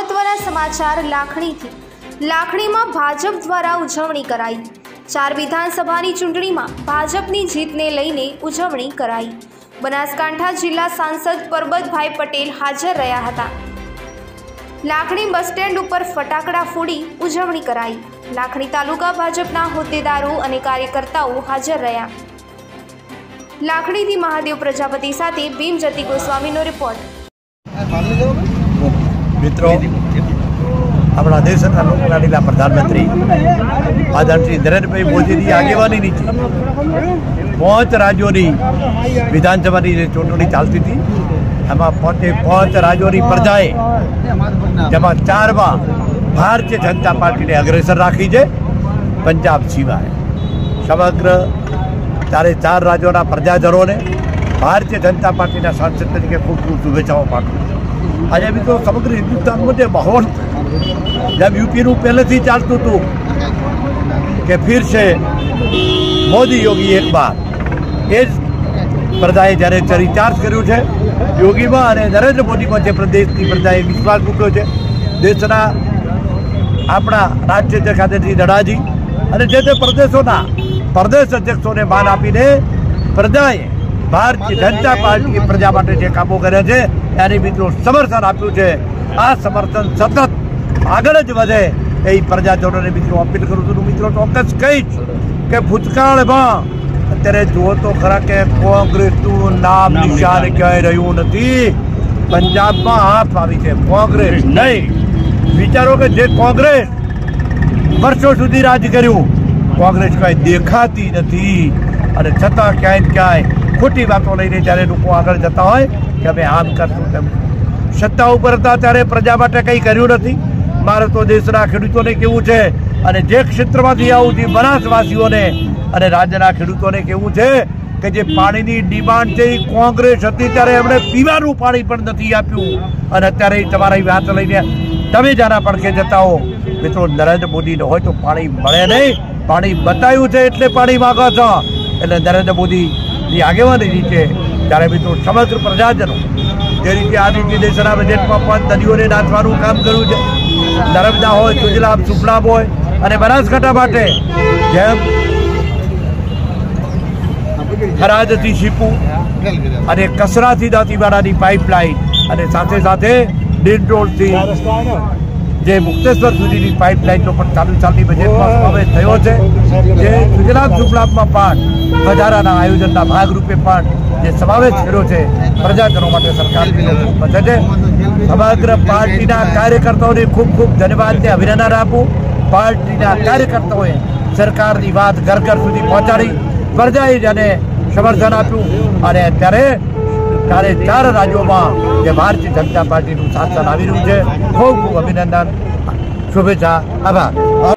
महत्वना समाचार लाखणी में भाजप द्वारा उजवणी कराई। 4 विधानसभानी चूंटणीमां भाजपनी जीतने लईने उजवणी कराई। बनासकांठा जिला सांसद परबतभाई पटेल हाजर रह्या हता। लाखणी बस स्टेन्ड पर फटाकड़ा फोड़ी उजवणी कराई। लाखणी तालुका भाजपना होद्देदारो अने कार्यकर्ताओ हाजर रह्या। लाखणीथी महादेव प्रजापति साथे भीमज्योति गोस्वामीनो रिपोर्ट। मित्रों, अपना देश लोकलाडीला प्रधानमंत्री आदरणीय नरेंद्र भाई मोदी की आगेवानी नीचे 5 राज्यों की विधानसभा की चूंटणी चालती थी। एम 5 राज्यों की प्रजाए जेमा 4 में भारतीय जनता पार्टी ने अग्रेसर राखी है, पंजाब सिवाय। समग्र 4 राज्यों प्रजाजनों ने भारतीय जनता पार्टी सांसद तरीके खूब खूब शुभेच्छाओं पाठू। आज अभी तो समग्र हिंदुस्तान में जो माहौल जब यूपी नु पहले से चालतु तू कि फिर से मोदी योगी एक बार ए प्रजाए जયારે रिचार्ज કર્યું છે યોગીમાં અને નરેન્દ્ર મોદીમાં જે પ્રદેશની પ્રજાએ વિશ્વાસ મૂક્યો છે, દેશના આપણા રાષ્ટ્રીય ખાતેથી દડાજી અને જે પ્રદેશોના પ્રદેશ અધ્યક્ષોને માન આપીને પ્રજાએ भारतीय जनता पार्टी प्रजा माटे जे कामो कर्या छे त्याने मित्रों समर्थन आप्युं छे। आ समर्थन सतत आगळ ज वधे ए प्रजाजनोने मित्रों अपील करूं छुं। मित्रों चोक्कस कहीश के भूतकाळमां अत्यारे जुओ तो खरा के कोंग्रेसनुं नाम निशान क्यांय रह्युं नथी। पंजाबमां हाथ आवी छे, कोंग्रेस नहीं। विचारो के जे कोंग्रेस वर्षों सुधी राज कर्युं, कोंग्रेस कांई देखाती नथी अने छतां क्यांय खोटी बातों लईने ज्यारे लोको आगळ जता होय के अमे आम करशुं तेम सत्ता उपर हता त्यारे प्रजा माटे कंई कर्युं नथी। मारे तो देशना खेडूतोने केवुं छे अने जे क्षेत्रमांथी आવું छे बनासवासीओने अने राज्यना खेडूतोने केवुं छे के जे पाणीनी डिमांड छे कोंग्रेस हती त्यारे एमणे पीवानुं पाणी पण नथी आप्युं अने अत्यारे तमारी वात लईने तमे जाना પડખે जता हो। मित्रों, नरेंद्र मोदी न होय तो पाणी मळे नहीं, पाणी बताव्युं छे एटले पाणी मागो छो। एटले नरेंद्र मोदी आगेवानी रीते त्यारे मित्रों समग्र प्रजाजनों जे रीते आ रीते देशना बजेटमां पण नदीओने नाथवानुं काम कर्युं छे। नर्मदा होय, सुजलाम सुफलाम होय अने बनासकांठा माटे जेम थरादथी शीपू अने कसराथी दांतीवाडानी पाइपलाइन अने साथे साथे ડીંડોળથી જે મુક્તેશ્વર સુધીની પાઇપલાઇનનો પણ ચાલુ સાલની બજેટમાં સમાવેશ થયો છે। જે સુજલામ સુફલામમાં પણ વધારાના આયોજનના ભાગરૂપે પણ જે સમાવેશ કર્યો છે પ્રજાજનો માટે સરકાર ખૂબ મદદ છે। સમગ્ર પાર્ટીના કાર્યકર્તાઓને ખૂબ ખૂબ ધન્યવાદ ને અભિનંદન આપું। પાર્ટીના કાર્યકર્તાઓએ સરકારની વાત ઘર ઘર સુધી પહોંચાડી પ્રજાએ જેને સમર્થન આપ્યું અને અત્યારે 4 राज्यों में भारतीय जनता पार्टी शासन आवी रह्युं छे। खूब खूब अभिनंदन, शुभेच्छा, आभार।